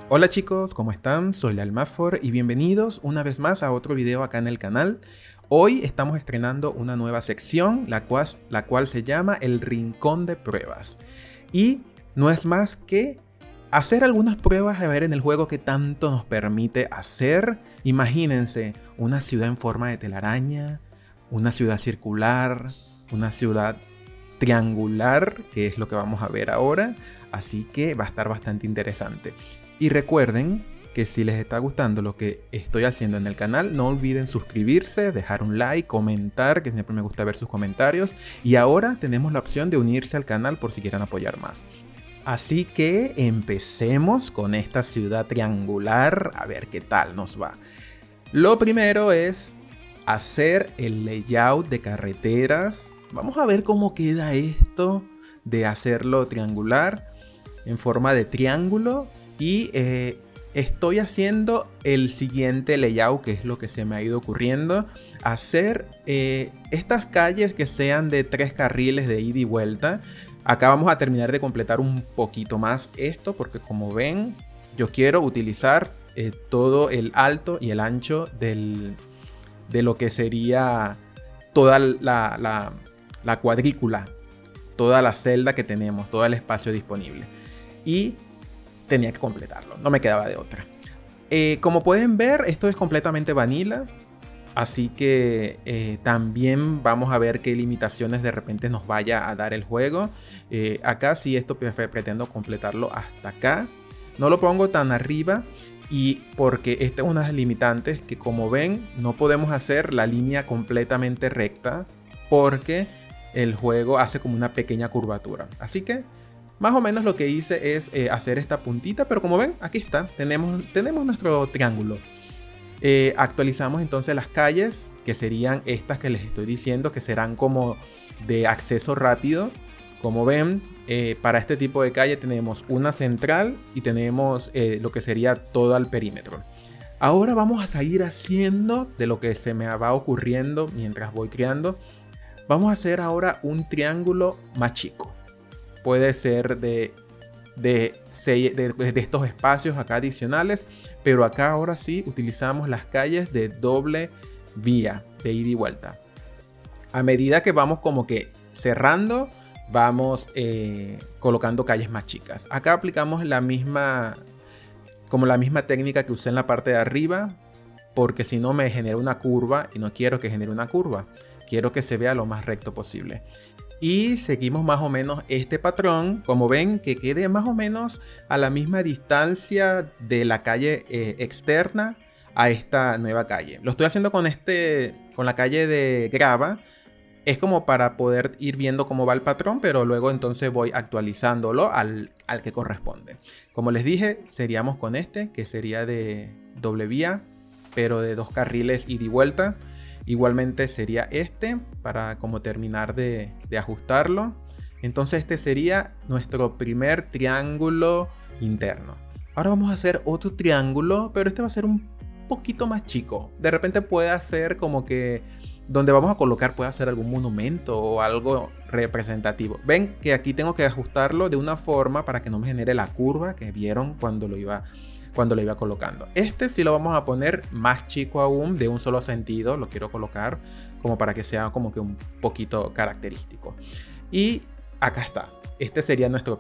Hola chicos, ¿cómo están? Soy Lalmafor y bienvenidos una vez más a otro video acá en el canal. Hoy estamos estrenando una nueva sección, la cual se llama El Rincón de Pruebas. Y no es más que hacer algunas pruebas a ver en el juego que tanto nos permite hacer. Imagínense una ciudad en forma de telaraña, una ciudad circular, una ciudad triangular, que es lo que vamos a ver ahora. Así que va a estar bastante interesante. Y recuerden que si les está gustando lo que estoy haciendo en el canal, no olviden suscribirse, dejar un like, comentar, que siempre me gusta ver sus comentarios. Y ahora tenemos la opción de unirse al canal por si quieren apoyar más. Así que empecemos con esta ciudad triangular, a ver qué tal nos va. Lo primero es hacer el layout de carreteras. Vamos a ver cómo queda esto de hacerlo triangular en forma de triángulo. Y estoy haciendo el siguiente layout, que es lo que se me ha ido ocurriendo. Hacer estas calles que sean de 3 carriles de ida y vuelta. Acá vamos a terminar de completar un poquito más esto, porque como ven, yo quiero utilizar todo el alto y el ancho de lo que sería toda la cuadrícula, toda la celda que tenemos, todo el espacio disponible. Y tenía que completarlo, no me quedaba de otra. Como pueden ver, esto es completamente vanilla, así que también vamos a ver qué limitaciones de repente nos vaya a dar el juego. Acá sí, esto pretendo completarlo hasta acá. No lo pongo tan arriba y porque esta es una de las limitantes que, como ven, no podemos hacer la línea completamente recta porque el juego hace como una pequeña curvatura. Así que más o menos lo que hice es hacer esta puntita, pero como ven, aquí está, tenemos nuestro triángulo. Actualizamos entonces las calles, que serían estas que les estoy diciendo, que serán como de acceso rápido. Como ven, para este tipo de calle tenemos una central y tenemos lo que sería todo el perímetro. Ahora vamos a seguir haciendo de lo que se me va ocurriendo mientras voy creando. Vamos a hacer ahora un triángulo más chico. Puede ser de estos espacios acá adicionales, pero acá ahora sí utilizamos las calles de doble vía, de ida y vuelta. A medida que vamos como que cerrando, vamos colocando calles más chicas. Acá aplicamos la misma técnica que usé en la parte de arriba, porque si no me genera una curva y no quiero que genere una curva. Quiero que se vea lo más recto posible. Y seguimos más o menos este patrón, como ven, que quede más o menos a la misma distancia de la calle externa a esta nueva calle. Lo estoy haciendo con la calle de grava. Es como para poder ir viendo cómo va el patrón, pero luego entonces voy actualizándolo al que corresponde. Como les dije, seríamos con este, que sería de doble vía, pero de 2 carriles ida y vuelta. Igualmente sería este para como terminar de ajustarlo. Entonces este sería nuestro primer triángulo interno. Ahora vamos a hacer otro triángulo, pero este va a ser un poquito más chico. De repente puede hacer como que donde vamos a colocar puede hacer algún monumento o algo representativo. Ven que aquí tengo que ajustarlo de una forma para que no me genere la curva que vieron cuando lo iba colocando. Este sí lo vamos a poner más chico aún, de un solo sentido. Lo quiero colocar como para que sea como que un poquito característico. Y acá está. Este sería nuestros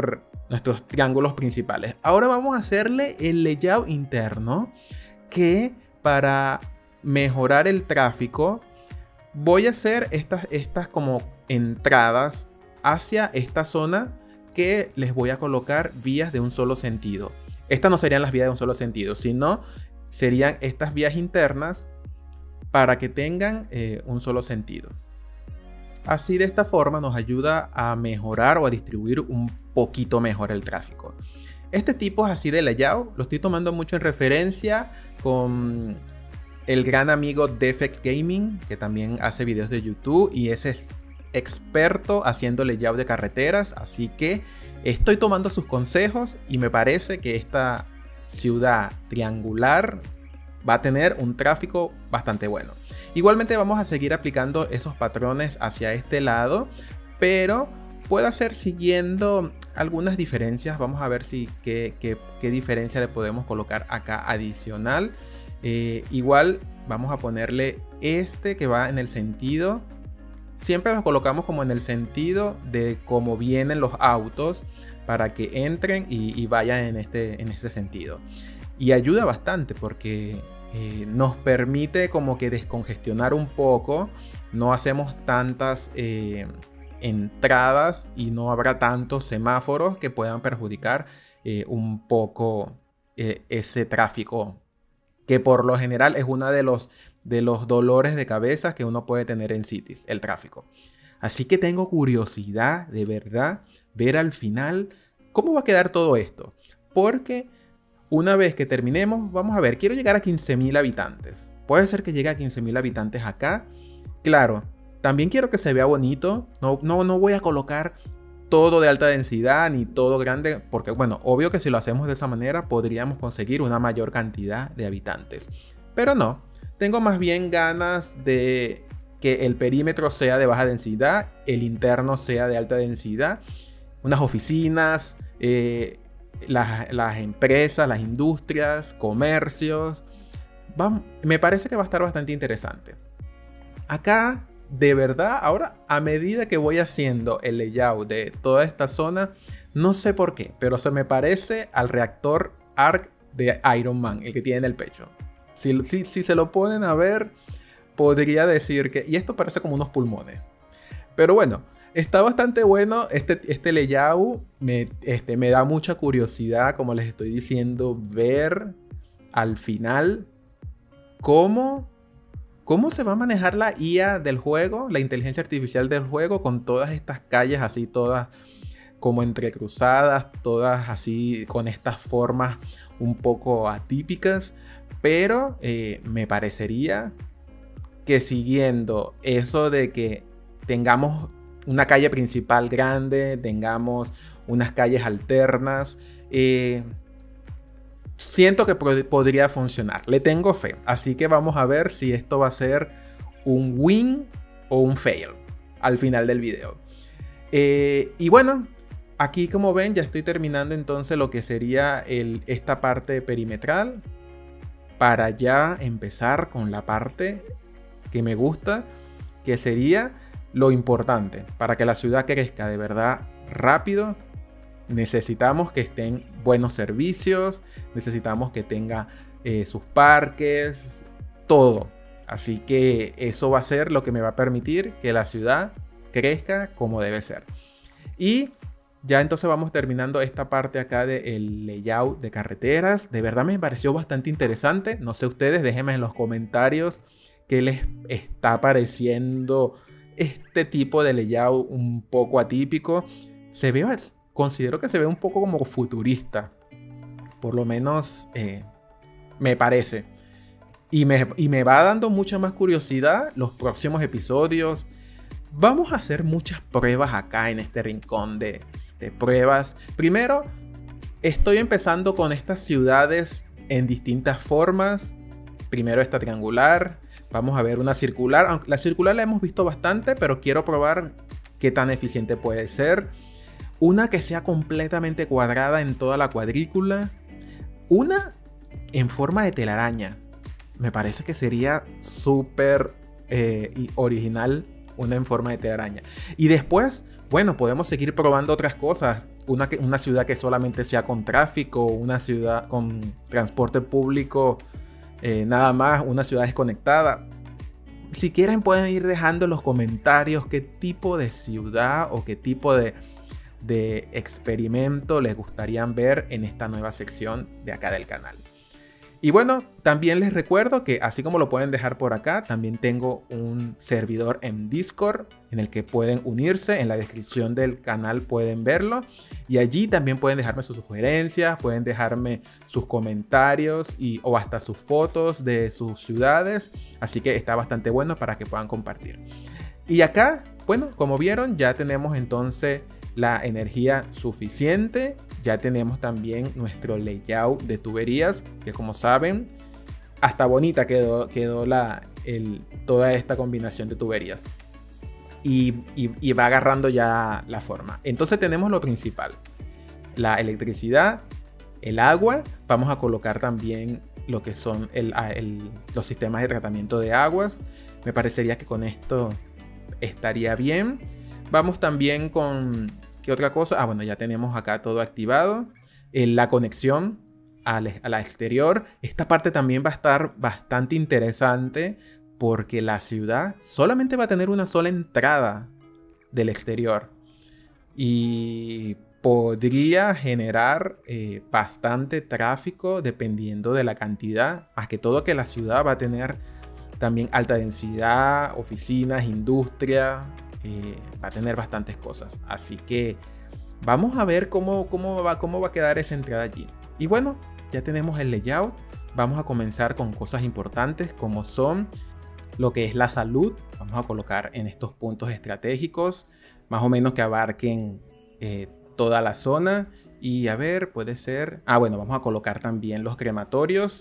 triángulos principales. Ahora vamos a hacerle el layout interno, que para mejorar el tráfico voy a hacer estas como entradas hacia esta zona, que les voy a colocar vías de un solo sentido. Estas no serían las vías de un solo sentido, sino serían estas vías internas para que tengan un solo sentido. Así, de esta forma nos ayuda a mejorar o a distribuir un poquito mejor el tráfico. Este tipo es así de layout, lo estoy tomando mucho en referencia con el gran amigo Defect Gaming, que también hace videos de YouTube y es experto haciendo layout de carreteras, así que estoy tomando sus consejos y me parece que esta ciudad triangular va a tener un tráfico bastante bueno. Igualmente vamos a seguir aplicando esos patrones hacia este lado, pero puedo hacer siguiendo algunas diferencias. Vamos a ver si qué diferencia le podemos colocar acá adicional. Igual vamos a ponerle este que va en el sentido. Siempre los colocamos como en el sentido de cómo vienen los autos para que entren y vayan en este sentido. Y ayuda bastante porque nos permite como que descongestionar un poco. No hacemos tantas entradas y no habrá tantos semáforos que puedan perjudicar un poco ese tráfico, que por lo general es uno de los dolores de cabeza que uno puede tener en cities, el tráfico. Así que tengo curiosidad de verdad ver al final cómo va a quedar todo esto, porque una vez que terminemos, vamos a ver, quiero llegar a 15.000 habitantes. Puede ser que llegue a 15.000 habitantes acá. Claro, también quiero que se vea bonito. No voy a colocar todo de alta densidad ni todo grande, porque bueno, obvio que si lo hacemos de esa manera podríamos conseguir una mayor cantidad de habitantes. Pero no, tengo más bien ganas de que el perímetro sea de baja densidad, el interno sea de alta densidad, unas oficinas, las empresas, las industrias, comercios. Me parece que va a estar bastante interesante. Acá, de verdad, ahora a medida que voy haciendo el layout de toda esta zona, no sé por qué, pero se me parece al reactor ARC de Iron Man, el que tiene en el pecho. Si se lo ponen a ver, podría decir que... Y esto parece como unos pulmones. Pero bueno, está bastante bueno este layout. Me da mucha curiosidad, como les estoy diciendo, ver al final cómo se va a manejar la IA del juego, la inteligencia artificial del juego, con todas estas calles así, todas como entrecruzadas, todas así con estas formas un poco atípicas. Pero me parecería que siguiendo eso de que tengamos una calle principal grande, tengamos unas calles alternas, siento que podría funcionar. Le tengo fe. Así que vamos a ver si esto va a ser un win o un fail al final del video. Y bueno, aquí como ven ya estoy terminando entonces lo que sería esta parte perimetral, para ya empezar con la parte que me gusta, que sería lo importante. Para que la ciudad crezca de verdad rápido, necesitamos que estén buenos servicios, necesitamos que tenga sus parques, todo. Así que eso va a ser lo que me va a permitir que la ciudad crezca como debe ser. Y ya entonces vamos terminando esta parte acá del layout de carreteras. De verdad me pareció bastante interesante. No sé ustedes, déjenme en los comentarios qué les está pareciendo este tipo de layout un poco atípico. Considero que se ve un poco como futurista. Por lo menos me parece. Y me va dando mucha más curiosidad los próximos episodios. Vamos a hacer muchas pruebas acá en este rincón de pruebas. Primero, estoy empezando con estas ciudades en distintas formas. Primero esta triangular. Vamos a ver una circular. Aunque la circular la hemos visto bastante, pero quiero probar qué tan eficiente puede ser. Una que sea completamente cuadrada en toda la cuadrícula. Una en forma de telaraña. Me parece que sería súper original una en forma de telaraña. Y después, bueno, podemos seguir probando otras cosas. Una ciudad que solamente sea con tráfico, una ciudad con transporte público, nada más, una ciudad desconectada. Si quieren pueden ir dejando en los comentarios qué tipo de ciudad o qué tipo de experimento les gustaría ver en esta nueva sección de acá del canal. Y bueno, también les recuerdo que así como lo pueden dejar por acá, también tengo un servidor en Discord en el que pueden unirse. En la descripción del canal pueden verlo. Y allí también pueden dejarme sus sugerencias, pueden dejarme sus comentarios o hasta sus fotos de sus ciudades. Así que está bastante bueno para que puedan compartir. Y acá, bueno, como vieron, ya tenemos entonces la energía suficiente. Ya tenemos también nuestro layout de tuberías, que como saben, hasta bonita quedó toda esta combinación de tuberías. Y va agarrando ya la forma. Entonces tenemos lo principal. la electricidad, el agua. Vamos a colocar también lo que son los sistemas de tratamiento de aguas. Me parecería que con esto estaría bien. Vamos también con... ¿qué otra cosa? Bueno, ya tenemos acá todo activado. La conexión a la exterior. Esta parte también va a estar bastante interesante porque la ciudad solamente va a tener una sola entrada del exterior. Y podría generar bastante tráfico dependiendo de la cantidad. Más que todo que la ciudad va a tener también alta densidad, oficinas, industria. Va a tener bastantes cosas. Así que vamos a ver cómo va a quedar esa entrada allí. Y bueno, ya tenemos el layout. Vamos a comenzar con cosas importantes como son lo que es la salud. Vamos a colocar en estos puntos estratégicos, más o menos que abarquen toda la zona. Y a ver, puede ser... bueno, vamos a colocar también los crematorios.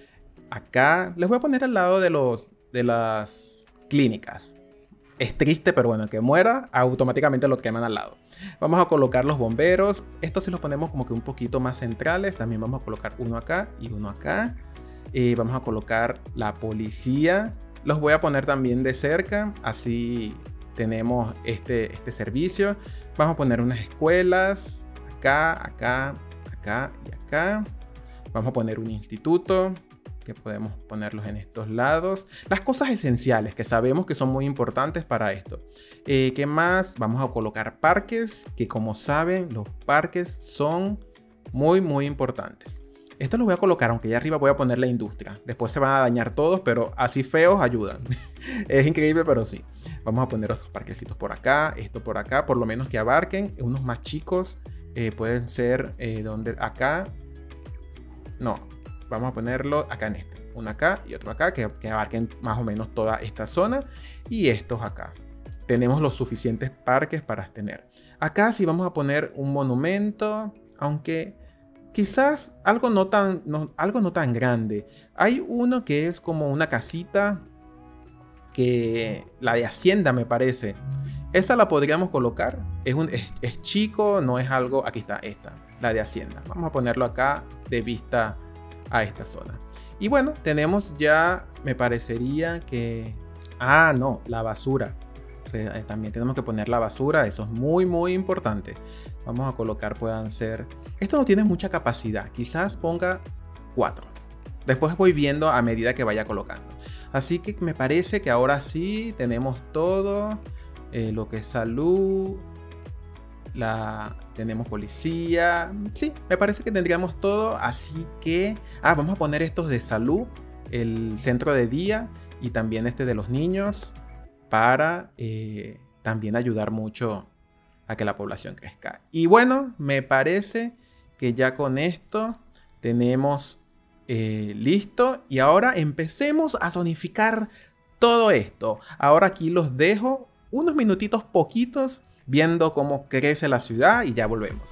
Acá les voy a poner al lado de las clínicas. Es triste, pero bueno, el que muera automáticamente lo queman al lado. Vamos a colocar los bomberos. Estos sí los ponemos como que un poquito más centrales. También vamos a colocar uno acá y uno acá. Vamos a colocar la policía. Los voy a poner también de cerca. Así tenemos este servicio. Vamos a poner unas escuelas. Acá, acá, acá y acá. Vamos a poner un instituto, que podemos ponerlos en estos lados. Las cosas esenciales que sabemos que son muy importantes para esto. ¿Qué más? Vamos a colocar parques, que como saben, los parques son muy importantes. Esto lo voy a colocar, aunque allá arriba voy a poner la industria. Después se van a dañar todos, pero así feos ayudan. Es increíble, pero sí. Vamos a poner otros parquecitos por acá, esto por acá, por lo menos que abarquen. Unos más chicos pueden ser donde acá. No, vamos a ponerlo acá en este. Uno acá y otro acá, que abarquen más o menos toda esta zona. Y estos acá. Tenemos los suficientes parques para tener. Acá sí vamos a poner un monumento, aunque... quizás algo no tan grande. Hay uno que es como una casita, que la de Hacienda me parece. Esa la podríamos colocar. Es chico, no es algo... aquí está esta, la de Hacienda. Vamos a ponerlo acá de vista a esta zona. Y bueno, tenemos ya, me parecería que... no, la basura. También tenemos que poner la basura, eso es muy importante. Vamos a colocar, puedan ser... esto no tiene mucha capacidad, quizás ponga 4. Después voy viendo a medida que vaya colocando. Así que me parece que ahora sí tenemos todo. Lo que es salud. Tenemos policía. Sí, me parece que tendríamos todo. Así que... vamos a poner estos de salud. El centro de día y también este de los niños. Para también ayudar mucho a que la población crezca. Y bueno, me parece que ya con esto tenemos listo. Y ahora empecemos a zonificar todo esto. Ahora aquí los dejo unos minutitos poquitos viendo cómo crece la ciudad y ya volvemos.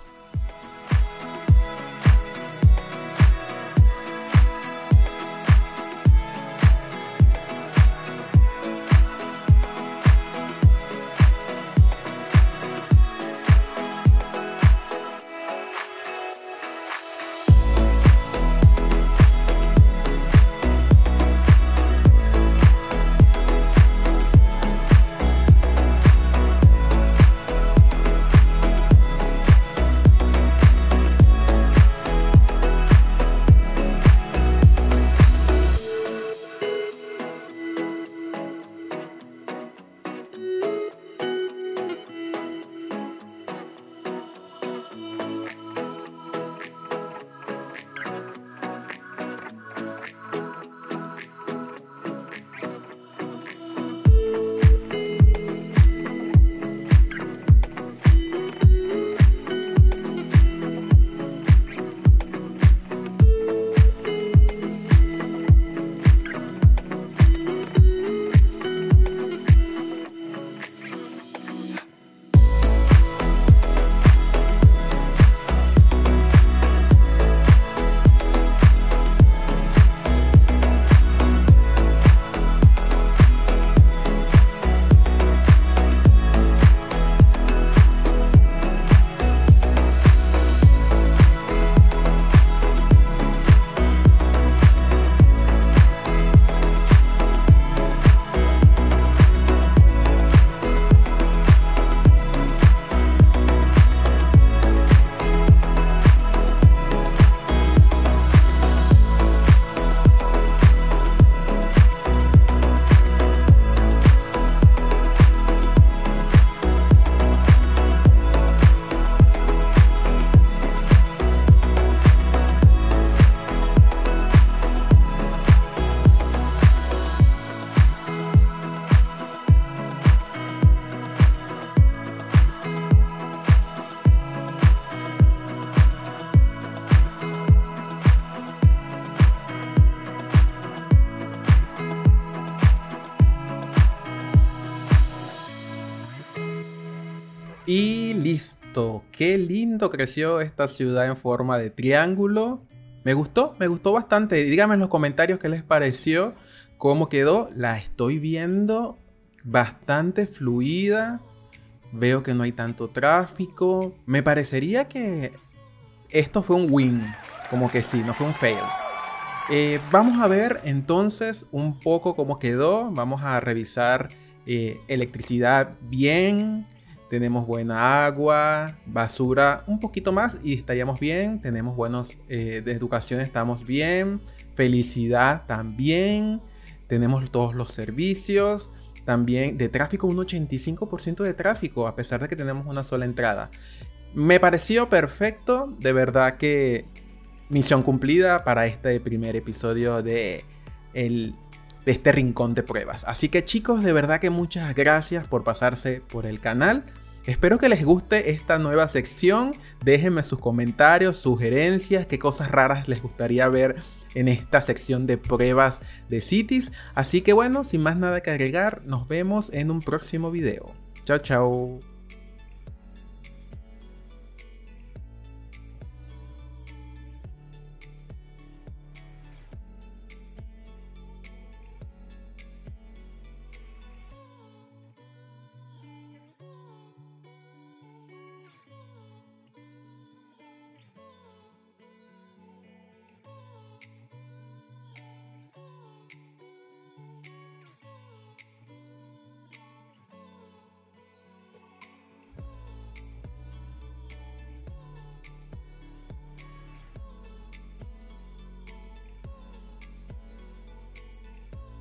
Y listo. Qué lindo creció esta ciudad en forma de triángulo. Me gustó bastante. Díganme en los comentarios qué les pareció, cómo quedó. La estoy viendo bastante fluida. Veo que no hay tanto tráfico. Me parecería que esto fue un win. Como que sí, no fue un fail. Vamos a ver entonces un poco cómo quedó. Vamos a revisar electricidad bien. Tenemos buena agua, basura un poquito más y estaríamos bien. Tenemos buenos de educación, estamos bien. Felicidad también. Tenemos todos los servicios. También de tráfico, un 85% de tráfico, a pesar de que tenemos una sola entrada. Me pareció perfecto, de verdad que misión cumplida para este primer episodio de este rincón de pruebas. Así que chicos, de verdad que muchas gracias por pasarse por el canal. Espero que les guste esta nueva sección. Déjenme sus comentarios, sugerencias, qué cosas raras les gustaría ver en esta sección de pruebas de Cities. Así que bueno, sin más nada que agregar, nos vemos en un próximo video. Chao, chao.